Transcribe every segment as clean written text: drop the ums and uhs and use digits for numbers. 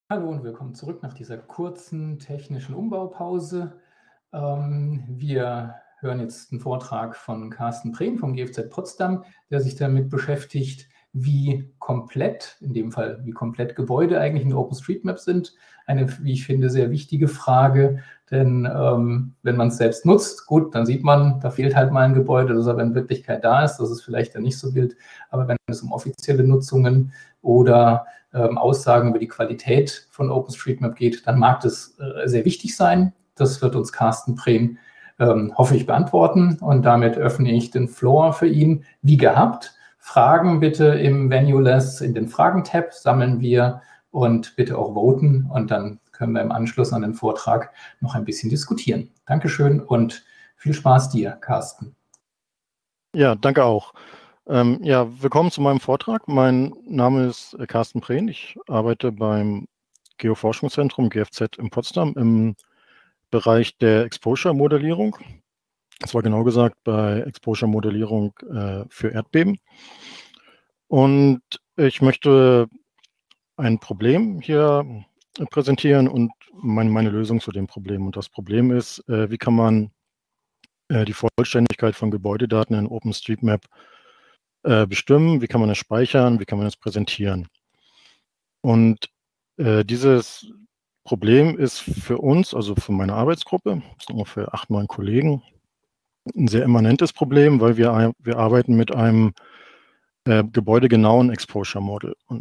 Hallo und willkommen zurück nach dieser kurzen technischen Umbaupause. Wir hören jetzt einen Vortrag von Carsten Prehn vom GFZ Potsdam, der sich damit beschäftigt, wie komplett, in dem Fall wie komplett Gebäude eigentlich in OpenStreetMap sind. Eine, wie ich finde, sehr wichtige Frage, denn wenn man es selbst nutzt, gut, dann sieht man, da fehlt halt mal ein Gebäude, das aber in Wirklichkeit da ist, das ist vielleicht dann nicht so wild, aber wenn es um offizielle Nutzungen oder Aussagen über die Qualität von OpenStreetMap geht, dann mag das sehr wichtig sein. Das wird uns Carsten Prehn, hoffe ich, beantworten. Und damit öffne ich den Floor für ihn. Wie gehabt, Fragen bitte im Venue-Less, in den Fragen-Tab sammeln wir und bitte auch voten. Und dann können wir im Anschluss an den Vortrag noch ein bisschen diskutieren. Dankeschön und viel Spaß dir, Carsten. Ja, danke auch. Ja, willkommen zu meinem Vortrag. Mein Name ist Carsten Prehn. Ich arbeite beim Geoforschungszentrum GFZ in Potsdam im Bereich der Exposure-Modellierung. Das war genau gesagt bei Exposure-Modellierung für Erdbeben. Und ich möchte ein Problem hier präsentieren und meine Lösung zu dem Problem. Und das Problem ist, wie kann man die Vollständigkeit von Gebäudedaten in OpenStreetMap bestimmen, wie kann man es speichern, wie kann man es präsentieren. Und dieses Problem ist für uns, also für meine Arbeitsgruppe, das sind ungefähr 8, 9 Kollegen, ein sehr immanentes Problem, weil wir arbeiten mit einem gebäudegenauen Exposure Model. Und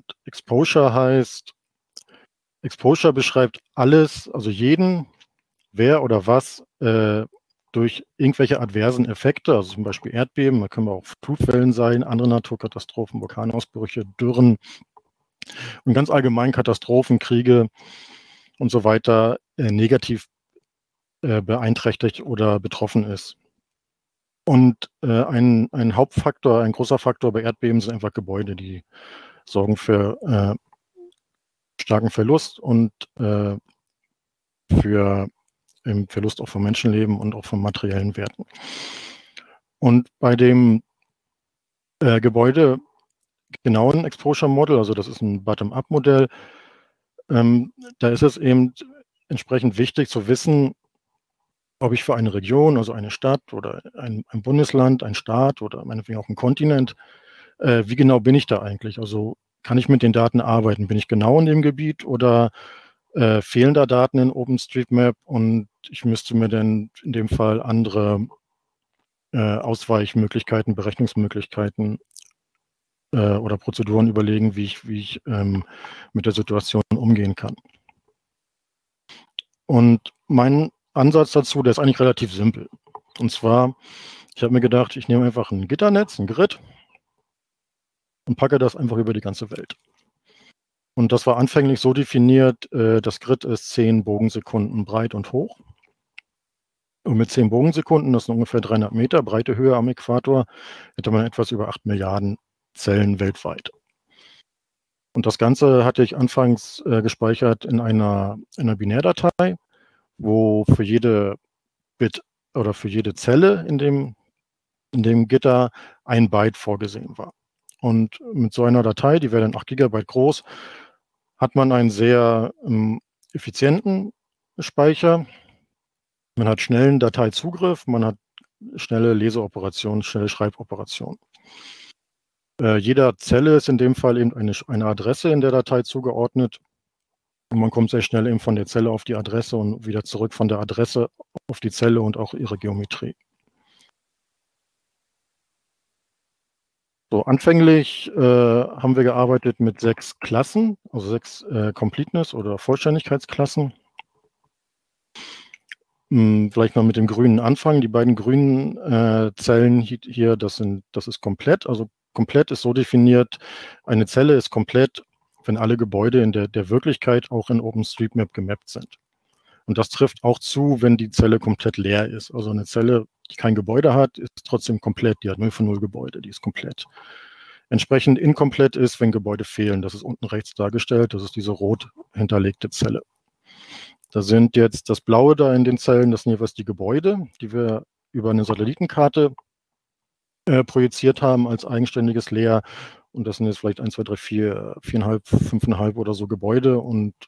Exposure beschreibt alles, also jeden, wer oder was durch irgendwelche adversen Effekte, also zum Beispiel Erdbeben, da können wir auch Flutwellen sein, andere Naturkatastrophen, Vulkanausbrüche, Dürren und ganz allgemein Katastrophen, Kriege und so weiter negativ beeinträchtigt oder betroffen ist. Und ein Hauptfaktor, ein großer Faktor bei Erdbeben sind einfach Gebäude, die sorgen für starken Verlust und für im Verlust auch von Menschenleben und auch von materiellen Werten. Und bei dem Gebäude genauen Exposure Model, also das ist ein Bottom-up-Modell, da ist es eben entsprechend wichtig zu wissen, ob ich für eine Region, also eine Stadt oder ein Bundesland, ein Staat oder meinetwegen auch ein Kontinent, wie genau bin ich da eigentlich? Also kann ich mit den Daten arbeiten? Bin ich genau in dem Gebiet oder fehlen da Daten in OpenStreetMap und ich müsste mir dann in dem Fall andere Ausweichmöglichkeiten, Berechnungsmöglichkeiten oder Prozeduren überlegen, wie ich mit der Situation umgehen kann. Und mein Ansatz dazu, der ist eigentlich relativ simpel. Und zwar, ich habe mir gedacht, ich nehme einfach ein Gitternetz, ein Grid und packe das einfach über die ganze Welt. Und das war anfänglich so definiert, das Grid ist 10 Bogensekunden breit und hoch. Und mit 10 Bogensekunden, das sind ungefähr 300 Meter breite Höhe am Äquator, hätte man etwas über 8 Milliarden Zellen weltweit. Und das Ganze hatte ich anfangs gespeichert in einer Binärdatei, wo für jede Bit oder für jede Zelle in dem Gitter ein Byte vorgesehen war. Und mit so einer Datei, die wäre dann 8 Gigabyte groß, hat man einen sehr effizienten Speicher. Man hat schnellen Dateizugriff, man hat schnelle Leseoperationen, schnelle Schreiboperationen. Jeder Zelle ist in dem Fall eben eine Adresse in der Datei zugeordnet. Und man kommt sehr schnell eben von der Zelle auf die Adresse und wieder zurück von der Adresse auf die Zelle und auch ihre Geometrie. So, anfänglich haben wir gearbeitet mit 6 Klassen, also 6 Completeness- oder Vollständigkeitsklassen. Vielleicht mal mit dem grünen anfangen. Die beiden grünen Zellen hier, das ist komplett. Also komplett ist so definiert, eine Zelle ist komplett, wenn alle Gebäude in der Wirklichkeit auch in OpenStreetMap gemappt sind. Und das trifft auch zu, wenn die Zelle komplett leer ist. Also eine Zelle, die kein Gebäude hat, ist trotzdem komplett. Die hat 0 von 0 Gebäude, die ist komplett. Entsprechend inkomplett ist, wenn Gebäude fehlen. Das ist unten rechts dargestellt. Das ist diese rot hinterlegte Zelle. Da sind jetzt das Blaue da in den Zellen, das sind jeweils die Gebäude, die wir über eine Satellitenkarte projiziert haben als eigenständiges Layer. Und das sind jetzt vielleicht 1, 2, 3, 4, 4,5, 5,5 oder so Gebäude. Und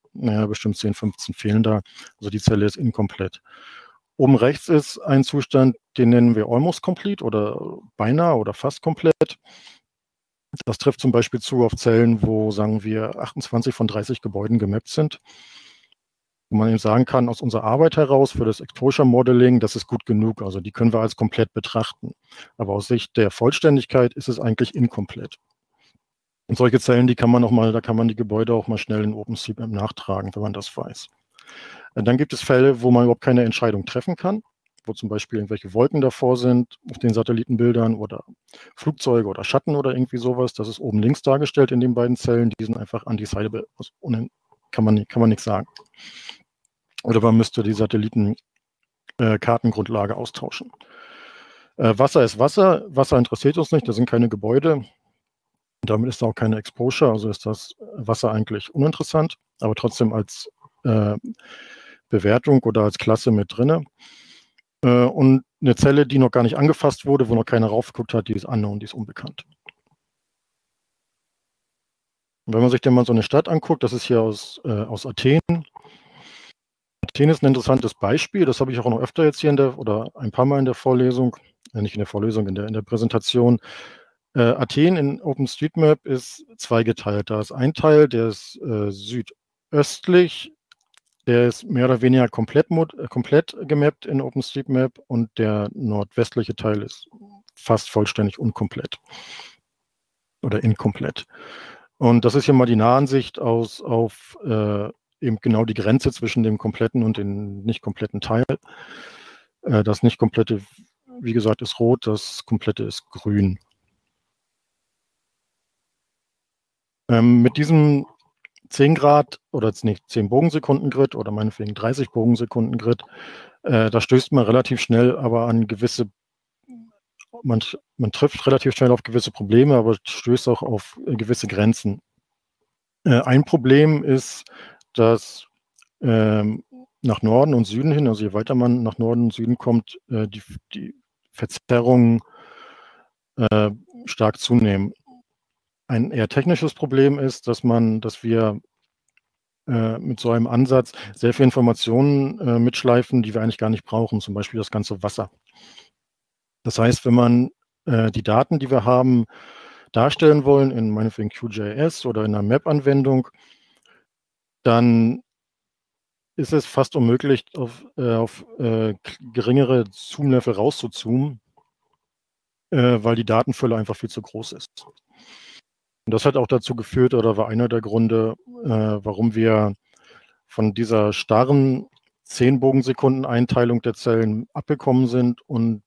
naja, bestimmt 10, 15 fehlen da. Also die Zelle ist inkomplett. Oben rechts ist ein Zustand, den nennen wir almost complete oder beinahe oder fast komplett. Das trifft zum Beispiel zu auf Zellen, wo, sagen wir, 28 von 30 Gebäuden gemappt sind. Wo man eben sagen kann, aus unserer Arbeit heraus für das Exposure Modeling, das ist gut genug. Also die können wir als komplett betrachten. Aber aus Sicht der Vollständigkeit ist es eigentlich inkomplett. Und solche Zellen, die kann man auch mal, da kann man die Gebäude auch mal schnell in OpenStreetMap nachtragen, wenn man das weiß. Dann gibt es Fälle, wo man überhaupt keine Entscheidung treffen kann, wo zum Beispiel irgendwelche Wolken davor sind auf den Satellitenbildern oder Flugzeuge oder Schatten oder irgendwie sowas. Das ist oben links dargestellt in den beiden Zellen. Die sind einfach undecidable. Also kann man nichts sagen. Oder man müsste die Satellitenkartengrundlage austauschen. Wasser ist Wasser. Wasser interessiert uns nicht. Da sind keine Gebäude. Damit ist auch keine Exposure. Also ist das Wasser eigentlich uninteressant. Aber trotzdem als Bewertung oder als Klasse mit drinne. Und eine Zelle, die noch gar nicht angefasst wurde, wo noch keiner raufgeguckt hat, die ist unknown, die ist unbekannt. Und wenn man sich denn mal so eine Stadt anguckt, das ist hier aus Athen. Athen ist ein interessantes Beispiel, das habe ich auch noch öfter jetzt hier oder ein paar Mal in der Vorlesung, nicht in der Vorlesung, in der Präsentation. Athen in OpenStreetMap ist zweigeteilt. Da ist ein Teil, der ist südöstlich. Der ist mehr oder weniger komplett gemappt in OpenStreetMap und der nordwestliche Teil ist fast vollständig unkomplett oder inkomplett. Und das ist hier mal die Nahansicht auf eben genau die Grenze zwischen dem kompletten und dem nicht kompletten Teil. Das nicht komplette, wie gesagt, ist rot, das komplette ist grün. Mit diesem 10 Grad oder nicht 10 Bogensekunden-Grid oder meinetwegen 30 Bogensekunden-Grid, da stößt man relativ schnell aber an gewisse, man trifft relativ schnell auf gewisse Probleme, aber stößt auch auf gewisse Grenzen. Ein Problem ist, dass nach Norden und Süden hin, also je weiter man nach Norden und Süden kommt, die Verzerrungen stark zunehmen. Ein eher technisches Problem ist, dass wir mit so einem Ansatz sehr viele Informationen mitschleifen, die wir eigentlich gar nicht brauchen, zum Beispiel das ganze Wasser. Das heißt, wenn man die Daten, die wir haben, darstellen wollen in meinetwegen QGIS oder in einer Map-Anwendung, dann ist es fast unmöglich, auf geringere Zoom-Level rauszuzoomen, weil die Datenfülle einfach viel zu groß ist. Und das hat auch dazu geführt, oder war einer der Gründe, warum wir von dieser starren 10 Bogensekunden-Einteilung der Zellen abgekommen sind und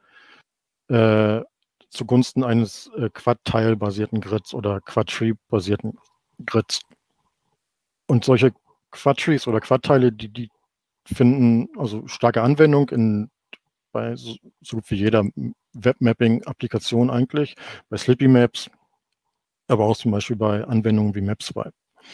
zugunsten eines Quad-Tile-basierten Grids oder Quad-Tree-basierten Grids. Und solche Quad-Trees oder Quad-Teile, die finden also starke Anwendung bei so gut wie jeder Webmapping-Applikation eigentlich, bei Slippy Maps, aber auch zum Beispiel bei Anwendungen wie MapSwipe.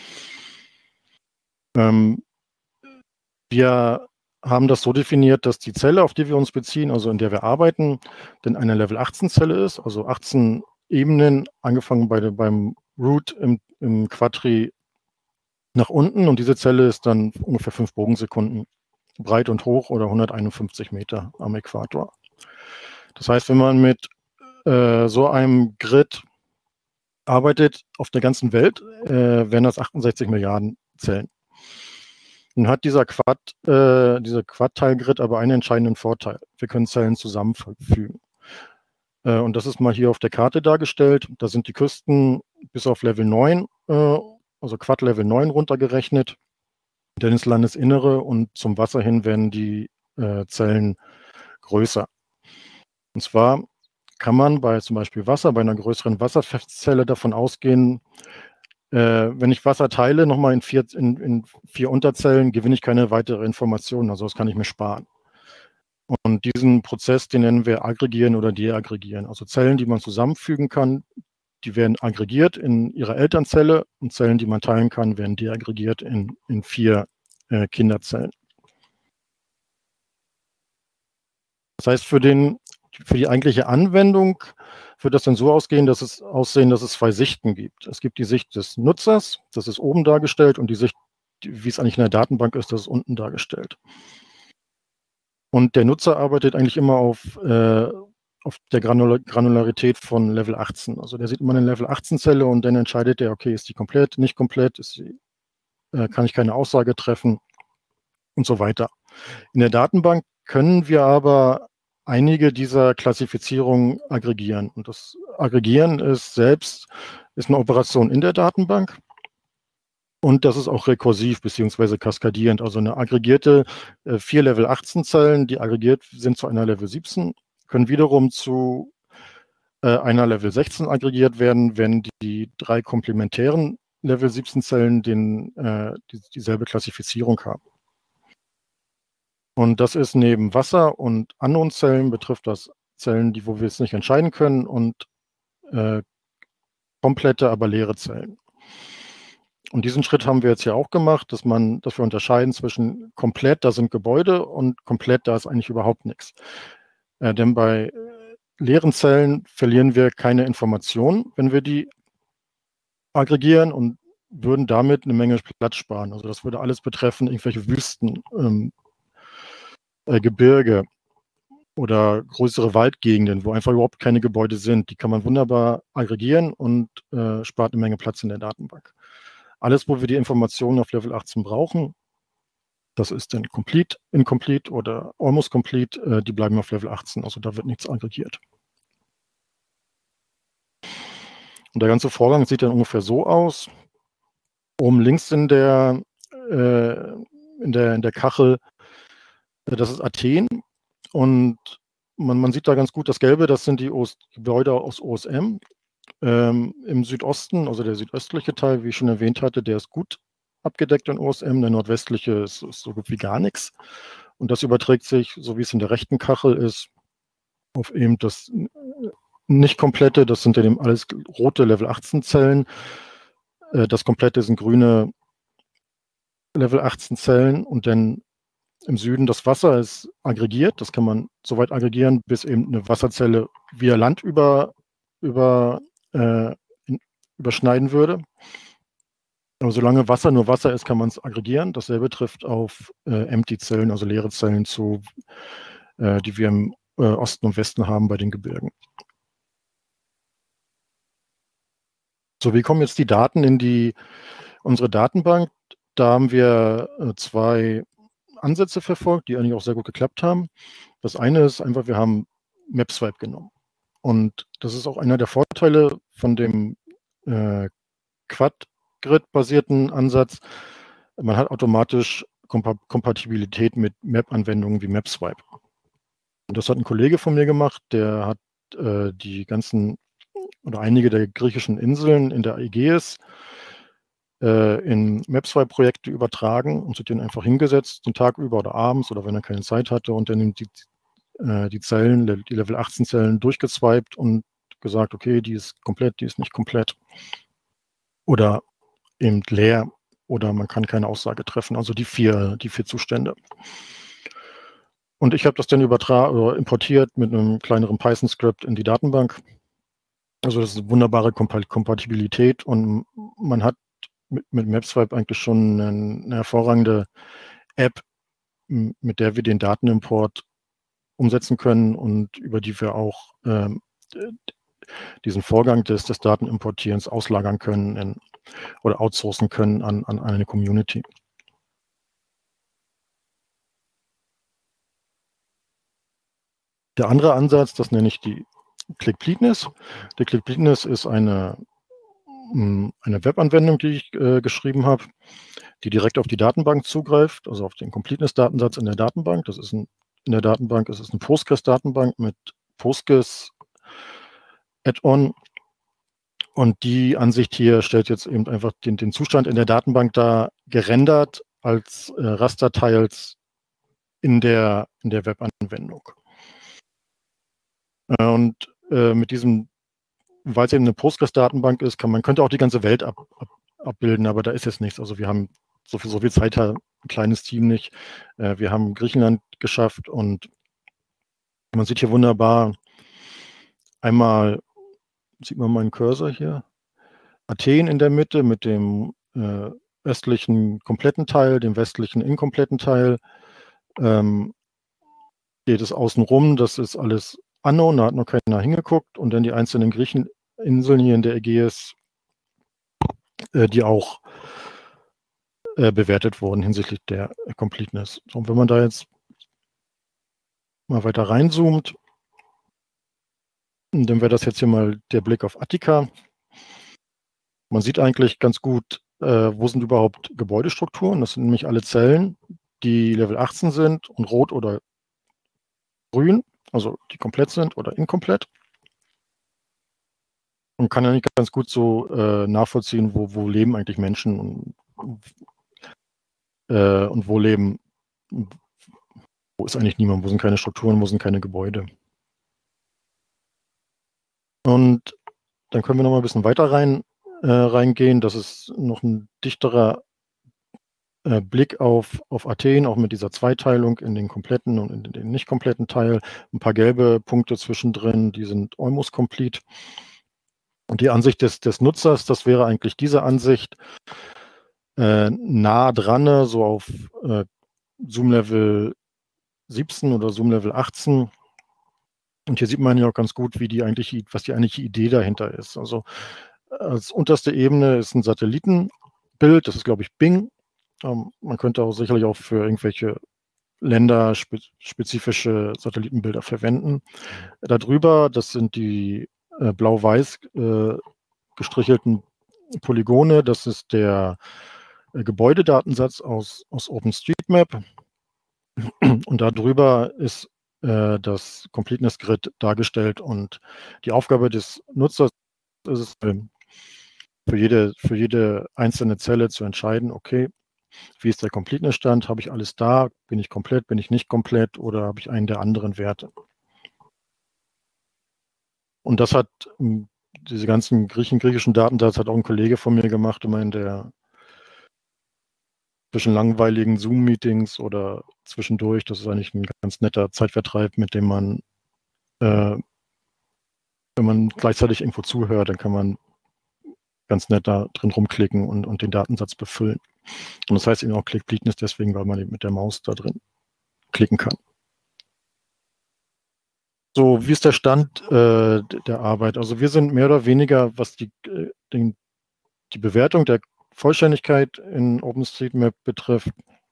Wir haben das so definiert, dass die Zelle, auf die wir uns beziehen, also in der wir arbeiten, denn eine Level 18 Zelle ist, also 18 Ebenen, angefangen beim Root im Quadtree nach unten, und diese Zelle ist dann ungefähr 5 Bogensekunden breit und hoch oder 151 Meter am Äquator. Das heißt, wenn man mit so einem Grid arbeitet auf der ganzen Welt, wären das 68 Milliarden Zellen. Nun hat dieser Quad-Teil-Grid aber einen entscheidenden Vorteil. Wir können Zellen zusammenfügen. Und das ist mal hier auf der Karte dargestellt. Da sind die Küsten bis auf Level 9, also Quad-Level 9 runtergerechnet. Dann ins Landesinnere und zum Wasser hin werden die Zellen größer. Und zwar kann man bei zum Beispiel Wasser, bei einer größeren Wasserzelle davon ausgehen, wenn ich Wasser teile, nochmal in 4 Unterzellen, gewinne ich keine weitere Information. Also das kann ich mir sparen. Und diesen Prozess, den nennen wir aggregieren oder deaggregieren. Also Zellen, die man zusammenfügen kann, die werden aggregiert in ihrer Elternzelle, und Zellen, die man teilen kann, werden deaggregiert in 4 Kinderzellen. Das heißt, für die eigentliche Anwendung wird das dann so aussehen, dass es 2 Sichten gibt. Es gibt die Sicht des Nutzers, das ist oben dargestellt, und die Sicht, wie es eigentlich in der Datenbank ist, das ist unten dargestellt. Und der Nutzer arbeitet eigentlich immer auf der Granularität von Level 18. Also der sieht immer eine Level 18-Zelle und dann entscheidet er, okay, ist die komplett, nicht komplett, kann ich keine Aussage treffen und so weiter. In der Datenbank können wir aber einige dieser Klassifizierungen aggregieren. Und das Aggregieren ist eine Operation in der Datenbank. Und das ist auch rekursiv bzw. kaskadierend. Also eine aggregierte 4 Level 18 Zellen, die aggregiert sind zu einer Level 17, können wiederum zu einer Level 16 aggregiert werden, wenn die 3 komplementären Level 17 Zellen dieselbe Klassifizierung haben. Und das ist neben Wasser und anderen Zellen, betrifft das Zellen, wo wir es nicht entscheiden können, und komplette, aber leere Zellen. Und diesen Schritt haben wir jetzt ja auch gemacht, dass wir unterscheiden zwischen komplett, da sind Gebäude, und komplett, da ist eigentlich überhaupt nichts. Denn bei leeren Zellen verlieren wir keine Informationen, wenn wir die aggregieren, und würden damit eine Menge Platz sparen. Also das würde alles betreffen, irgendwelche Wüsten, Gebirge oder größere Waldgegenden, wo einfach überhaupt keine Gebäude sind. Die kann man wunderbar aggregieren und spart eine Menge Platz in der Datenbank. Alles, wo wir die Informationen auf Level 18 brauchen, das ist dann complete, incomplete oder almost complete, die bleiben auf Level 18. Also da wird nichts aggregiert. Und der ganze Vorgang sieht dann ungefähr so aus. Oben links in der Kachel, das ist Athen. Und man sieht da ganz gut das Gelbe, das sind die Gebäude aus OSM. Im Südosten, also der südöstliche Teil, wie ich schon erwähnt hatte, der ist gut abgedeckt in OSM. Der nordwestliche ist so gut wie gar nichts. Und das überträgt sich, so wie es in der rechten Kachel ist, auf eben das nicht komplette. Das sind ja eben alles rote Level 18 Zellen. Das komplette sind grüne Level 18 Zellen, und dann im Süden das Wasser ist aggregiert. Das kann man so weit aggregieren, bis eben eine Wasserzelle via Land überschneiden würde. Aber solange Wasser nur Wasser ist, kann man es aggregieren. Dasselbe trifft auf Empty-Zellen, also leere Zellen zu, die wir im Osten und Westen haben bei den Gebirgen. So, wie kommen jetzt die Daten in unsere Datenbank? Da haben wir 2 Ansätze verfolgt, die eigentlich auch sehr gut geklappt haben. Das eine ist einfach, wir haben MapSwipe genommen. Und das ist auch einer der Vorteile von dem Quad-Grid-basierten Ansatz. Man hat automatisch Kompatibilität mit Map-Anwendungen wie MapSwipe. Und das hat ein Kollege von mir gemacht, der hat die ganzen oder einige der griechischen Inseln in der Ägäis in MapSwipe-Projekte übertragen und sich den einfach hingesetzt, den Tag über oder abends oder wenn er keine Zeit hatte, und dann die Zellen, die Level 18 Zellen durchgeswiped und gesagt, okay, die ist komplett, die ist nicht komplett. Oder eben leer, oder man kann keine Aussage treffen. Also die vier Zustände. Und ich habe das dann importiert mit einem kleineren Python-Skript in die Datenbank. Also das ist eine wunderbare Kompatibilität, und man hat mit MapSwipe eigentlich schon eine hervorragende App, mit der wir den Datenimport umsetzen können und über die wir auch diesen Vorgang des Datenimportierens auslagern können oder outsourcen können an eine Community. Der andere Ansatz, das nenne ich die Clickbleedness. Die Clickbleedness ist eine Webanwendung, die ich geschrieben habe, die direkt auf die Datenbank zugreift, also auf den Completeness-Datensatz in der Datenbank. Das ist in der Datenbank, es ist eine Postgres-Datenbank mit Postgres Add-on. Und die Ansicht hier stellt jetzt eben einfach den Zustand in der Datenbank dar, gerendert als Raster-Tiles in der Webanwendung. Und mit diesem, weil es eben eine Postgres-Datenbank ist, man könnte auch die ganze Welt abbilden, aber da ist jetzt nichts. Also wir haben so viel Zeit, ein kleines Team nicht. Wir haben Griechenland geschafft, und man sieht hier wunderbar, einmal sieht man meinen Cursor hier, Athen in der Mitte mit dem östlichen kompletten Teil, dem westlichen inkompletten Teil. Geht es außenrum, das ist alles unknown, da hat noch keiner hingeguckt. Und dann die einzelnen Griecheninseln hier in der Ägäis, die auch bewertet wurden hinsichtlich der Completeness. So, und wenn man da jetzt mal weiter reinzoomt, dann wäre das jetzt hier mal der Blick auf Attika. Man sieht eigentlich ganz gut, wo sind überhaupt Gebäudestrukturen. Das sind nämlich alle Zellen, die Level 18 sind und rot oder grün, also die komplett sind oder inkomplett. Und kann ja nicht ganz gut so nachvollziehen, wo leben eigentlich Menschen und wo leben, wo ist eigentlich niemand, wo sind keine Strukturen, wo sind keine Gebäude. Und dann können wir noch mal ein bisschen weiter reingehen. Das ist noch ein dichterer Blick auf Athen, auch mit dieser Zweiteilung in den kompletten und in den nicht kompletten Teil. Ein paar gelbe Punkte zwischendrin, die sind almost complete. Und die Ansicht des Nutzers, das wäre eigentlich diese Ansicht, nah dran, so auf Zoom-Level 17 oder Zoom-Level 18. Und hier sieht man ja auch ganz gut, was die eigentliche Idee dahinter ist. Also als unterste Ebene ist ein Satellitenbild, das ist, glaube ich, Bing. Man könnte auch sicherlich auch für irgendwelche länderspezifische Satellitenbilder verwenden. Darüber, das sind die blau-weiß gestrichelten Polygone, das ist der Gebäudedatensatz aus OpenStreetMap. Und darüber ist das Completeness Grid dargestellt und die Aufgabe des Nutzers ist es, für jede einzelne Zelle zu entscheiden, okay, wie ist der Completeness-Stand? Habe ich alles da? Bin ich komplett? Bin ich nicht komplett? Oder habe ich einen der anderen Werte? Und das hat diese ganzen griechischen Datensatz hat auch ein Kollege von mir gemacht, immer in der zwischen langweiligen Zoom-Meetings oder zwischendurch. Das ist eigentlich ein ganz netter Zeitvertreib, mit dem man, wenn man gleichzeitig irgendwo zuhört, dann kann man ganz nett da drin rumklicken und den Datensatz befüllen. Und das heißt eben auch Completeness deswegen, weil man eben mit der Maus da drin klicken kann. So, wie ist der Stand der Arbeit? Also wir sind mehr oder weniger, was die Bewertung der Vollständigkeit in OpenStreetMap betrifft,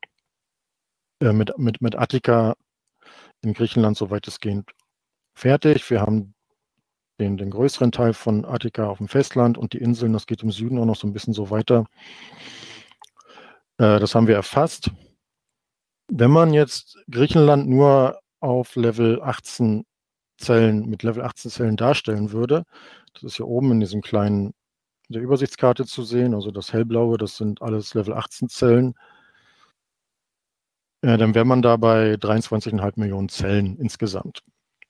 mit Attika in Griechenland so weitestgehend fertig. Wir haben den größeren Teil von Attika auf dem Festland und die Inseln, das geht im Süden auch noch so ein bisschen so weiter. Das haben wir erfasst. Wenn man jetzt Griechenland nur auf Level 18 Zellen, mit Level 18 Zellen darstellen würde, das ist hier oben in diesem kleinen, in der Übersichtskarte zu sehen, also das hellblaue, das sind alles Level 18 Zellen, dann wäre man da bei 23,5 Millionen Zellen insgesamt.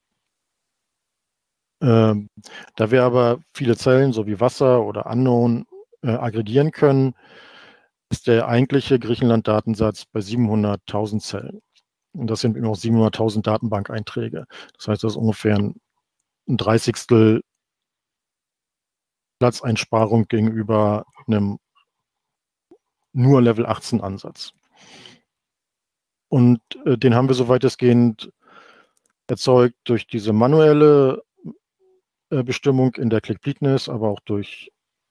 Da wir aber viele Zellen, so wie Wasser oder Unknown, aggregieren können, ist der eigentliche Griechenland-Datensatz bei 700.000 Zellen. Und das sind immer noch 700.000 Datenbank-Einträge. Das heißt, das ist ungefähr ein 30. Platzeinsparung gegenüber einem nur Level 18 Ansatz. Und den haben wir so weitestgehend erzeugt durch diese manuelle Bestimmung in der Completeness, aber auch durch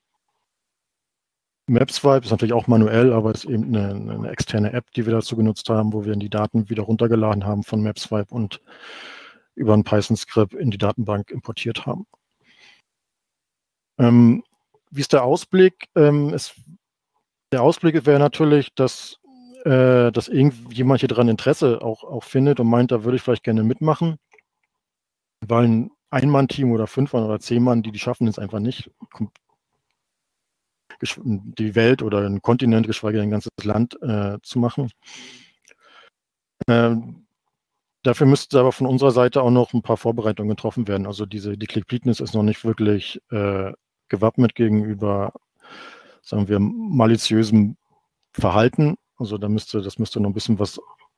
MapSwipe, ist natürlich auch manuell, aber ist eben eine externe App, die wir dazu genutzt haben, wo wir die Daten wieder runtergeladen haben von MapSwipe und über ein Python-Skript in die Datenbank importiert haben. Wie ist der Ausblick? Der Ausblick wäre natürlich, dass irgendjemand hier dran Interesse auch findet und meint, da würde ich vielleicht gerne mitmachen, weil ein Ein-Mann-Team oder 5 Mann oder 10 Mann, die schaffen es einfach nicht, die Welt oder einen Kontinent, geschweige denn ein ganzes Land zu machen. Dafür müsste aber von unserer Seite auch noch ein paar Vorbereitungen getroffen werden. Also die Completeness ist noch nicht wirklich gewappnet gegenüber, sagen wir, maliziösem Verhalten. Also das müsste noch ein bisschen was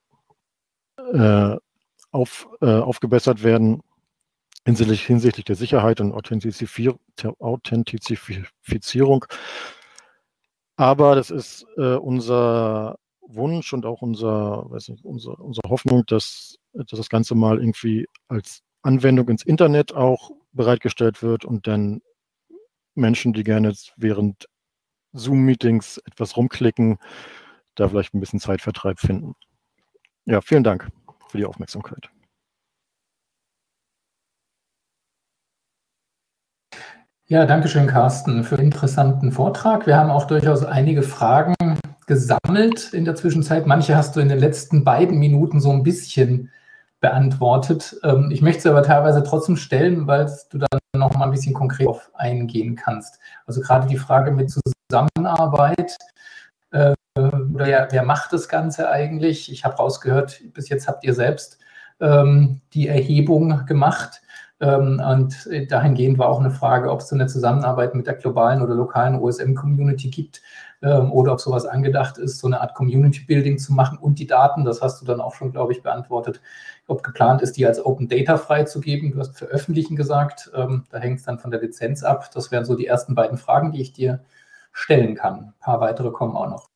aufgebessert werden hinsichtlich der Sicherheit und Authentifizierung. Aber das ist unser Wunsch und auch unsere Hoffnung, dass das Ganze mal irgendwie als Anwendung ins Internet auch bereitgestellt wird und dann Menschen, die gerne während Zoom-Meetings etwas rumklicken, da vielleicht ein bisschen Zeitvertreib finden. Ja, vielen Dank für die Aufmerksamkeit. Ja, danke schön, Carsten, für den interessanten Vortrag. Wir haben auch durchaus einige Fragen gesammelt in der Zwischenzeit. Manche hast du in den letzten beiden Minuten so ein bisschen beantwortet. Ich möchte sie aber teilweise trotzdem stellen, weil du dann noch mal ein bisschen konkret auf eingehen kannst. Also gerade die Frage mit Zusammenarbeit. Oder wer macht das Ganze eigentlich? Ich habe rausgehört, bis jetzt habt ihr selbst die Erhebung gemacht. Und dahingehend war auch eine Frage, ob es so eine Zusammenarbeit mit der globalen oder lokalen OSM-Community gibt oder ob sowas angedacht ist, so eine Art Community-Building zu machen und die Daten, das hast du dann auch schon, glaube ich, beantwortet, ob geplant ist, die als Open Data freizugeben. Du hast veröffentlichen gesagt, da hängt es dann von der Lizenz ab. Das wären so die ersten beiden Fragen, die ich dir stellen kann. Ein paar weitere kommen auch noch.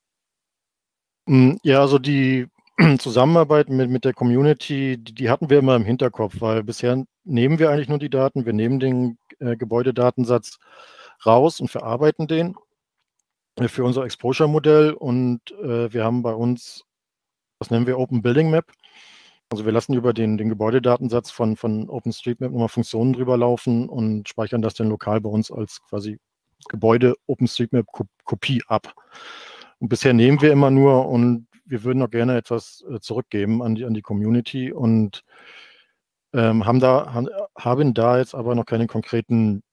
Ja, also die Zusammenarbeit mit der Community, die hatten wir immer im Hinterkopf, weil bisher nehmen wir eigentlich nur die Daten, wir nehmen den Gebäudedatensatz raus und verarbeiten den für unser Exposure-Modell und wir haben bei uns, das nennen wir Open Building Map. Also wir lassen über den Gebäudedatensatz von OpenStreetMap nochmal Funktionen drüber laufen und speichern das dann lokal bei uns als quasi Gebäude OpenStreetMap-Kopie ab. Und bisher nehmen wir immer nur und wir würden auch gerne etwas zurückgeben an die Community und haben da jetzt aber noch keine konkreten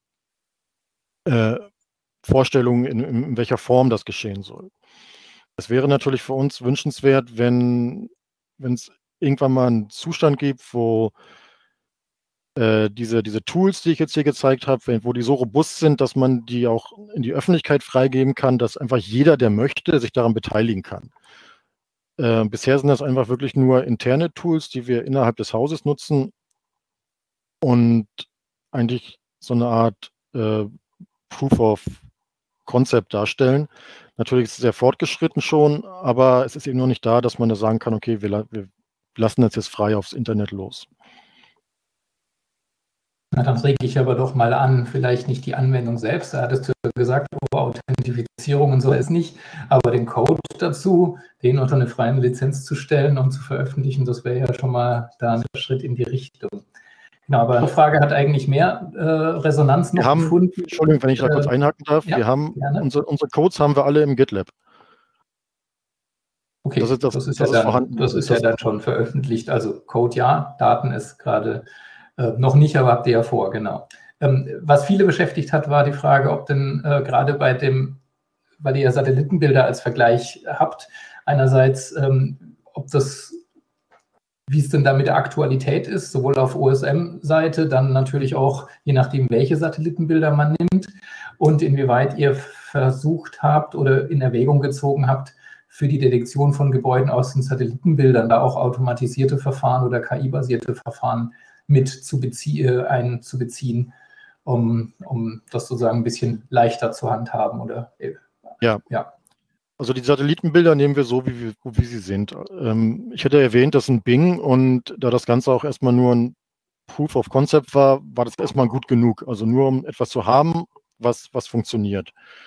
Vorstellungen, in welcher Form das geschehen soll. Es wäre natürlich für uns wünschenswert, wenn es irgendwann mal einen Zustand gibt, wo diese Tools, die ich jetzt hier gezeigt habe, wo die so robust sind, dass man die auch in die Öffentlichkeit freigeben kann, dass einfach jeder, der möchte, sich daran beteiligen kann. Bisher sind das einfach wirklich nur interne Tools, die wir innerhalb des Hauses nutzen und eigentlich so eine Art Proof of Concept darstellen. Natürlich ist es sehr fortgeschritten schon, aber es ist eben noch nicht da, dass man da sagen kann, okay, wir lassen das jetzt frei aufs Internet los. Na, dann rege ich aber doch mal an, vielleicht nicht die Anwendung selbst, da hattest du gesagt, Authentifizierung und so ist nicht, aber den Code dazu, den unter eine freie Lizenz zu stellen und zu veröffentlichen, das wäre ja schon mal da ein Schritt in die Richtung. Genau, aber die Frage hat eigentlich mehr Resonanz noch gefunden. Entschuldigung, wenn ich da kurz einhaken darf, ja, wir haben unsere Codes haben wir alle im GitLab. Okay, das ist ja dann schon veröffentlicht, also Code ja, Daten ist gerade noch nicht, aber habt ihr ja vor, genau. Was viele beschäftigt hat, war die Frage, ob denn gerade weil ihr ja Satellitenbilder als Vergleich habt, einerseits, wie es denn da mit der Aktualität ist, sowohl auf OSM-Seite, dann natürlich auch, je nachdem, welche Satellitenbilder man nimmt und inwieweit ihr versucht habt oder in Erwägung gezogen habt, für die Detektion von Gebäuden aus den Satellitenbildern da auch automatisierte Verfahren oder KI-basierte Verfahren mit einzubeziehen, um das sozusagen ein bisschen leichter zu handhaben oder ja. Also die Satellitenbilder nehmen wir so, wie sie sind. Ich hatte erwähnt, das sind Bing und da das Ganze auch erstmal nur ein Proof of Concept war das erstmal gut genug. Also nur um etwas zu haben, was funktioniert.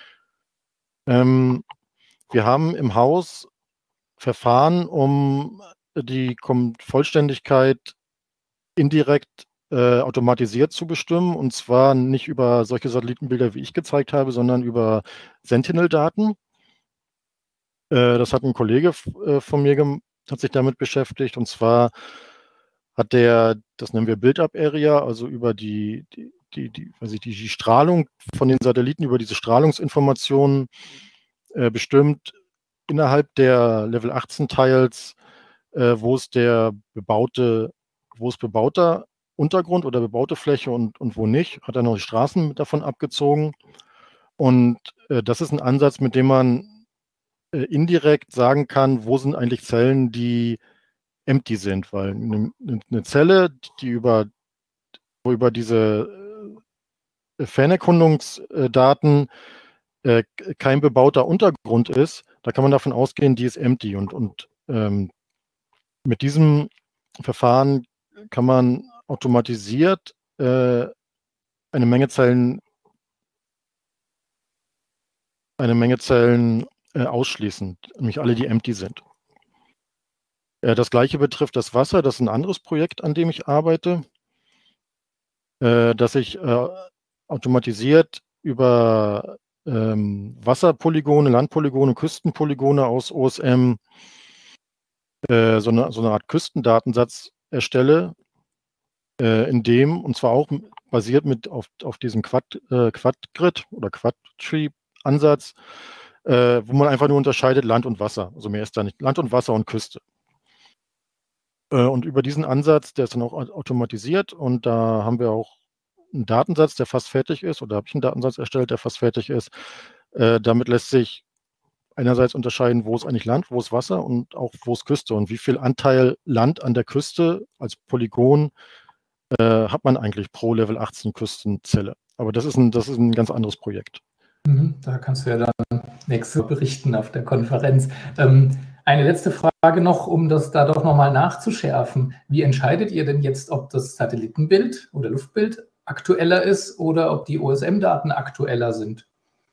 Wir haben im Haus Verfahren, um die Vollständigkeit indirekt automatisiert zu bestimmen, und zwar nicht über solche Satellitenbilder, wie ich gezeigt habe, sondern über Sentinel-Daten. Das hat ein Kollege von mir hat sich damit beschäftigt, und zwar hat das nennen wir Build-up-Area, also über die Strahlung von den Satelliten, über diese Strahlungsinformationen bestimmt innerhalb der Level 18 Tiles, wo ist bebauter Untergrund oder bebaute Fläche und wo nicht, hat er noch die Straßen davon abgezogen. Und das ist ein Ansatz, mit dem man indirekt sagen kann, wo sind eigentlich Zellen, die empty sind, weil eine Zelle, wo über diese Fernerkundungsdaten kein bebauter Untergrund ist, da kann man davon ausgehen, die ist empty. Und mit diesem Verfahren kann man automatisiert eine Menge Zellen ausschließen, nämlich alle, die empty sind. Das gleiche betrifft das Wasser. Das ist ein anderes Projekt, an dem ich arbeite, dass ich automatisiert über Wasserpolygone, Landpolygone, Küstenpolygone aus OSM so eine Art Küstendatensatz erstelle, und zwar auch basiert auf diesem Quad-Grid oder Quad-Tree-Ansatz, wo man einfach nur unterscheidet Land und Wasser. Also mehr ist da nicht. Land und Wasser und Küste. Und über diesen Ansatz, der ist dann auch automatisiert, und da haben wir auch einen Datensatz, der fast fertig ist, oder habe ich einen Datensatz erstellt, der fast fertig ist. Damit lässt sich einerseits unterscheiden, wo ist eigentlich Land, wo ist Wasser und auch wo ist Küste und wie viel Anteil Land an der Küste als Polygon hat man eigentlich pro Level 18 Küstenzelle. Aber das ist ein ganz anderes Projekt. Da kannst du ja dann nächstes Mal berichten auf der Konferenz. Eine letzte Frage noch, um das da doch nochmal nachzuschärfen. Wie entscheidet ihr denn jetzt, ob das Satellitenbild oder Luftbild aktueller ist oder ob die OSM-Daten aktueller sind?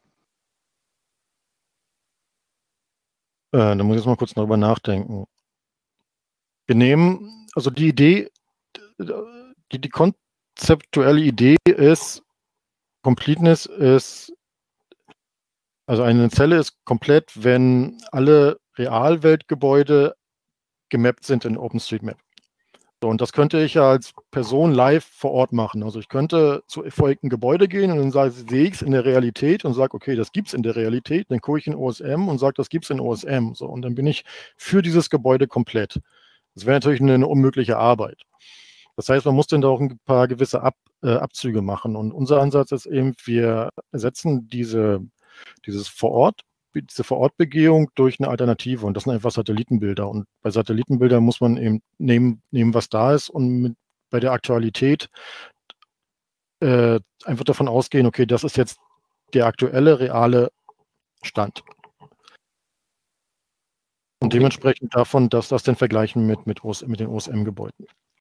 Da muss ich jetzt mal kurz darüber nachdenken. Wir nehmen, also die Idee, die konzeptuelle Idee ist, Completeness ist, also eine Zelle ist komplett, wenn alle Realweltgebäude gemappt sind in OpenStreetMap. So, und das könnte ich ja als Person live vor Ort machen. Also ich könnte zu erfolgten Gebäude gehen und dann sehe ich es in der Realität und sage, okay, das gibt es in der Realität. Dann gucke ich in OSM und sage, das gibt es in OSM. So, und dann bin ich für dieses Gebäude komplett. Das wäre natürlich eine unmögliche Arbeit. Das heißt, man muss dann da auch ein paar gewisse Abzüge machen. Und unser Ansatz ist eben, wir ersetzen diese Vorortbegehung durch eine Alternative, und das sind einfach Satellitenbilder. Und bei Satellitenbildern muss man eben nehmen, was da ist, und bei der Aktualität einfach davon ausgehen, okay, das ist jetzt der aktuelle, reale Stand. Und dementsprechend davon, dass das dann vergleichen mit den OSM-Gebäuden.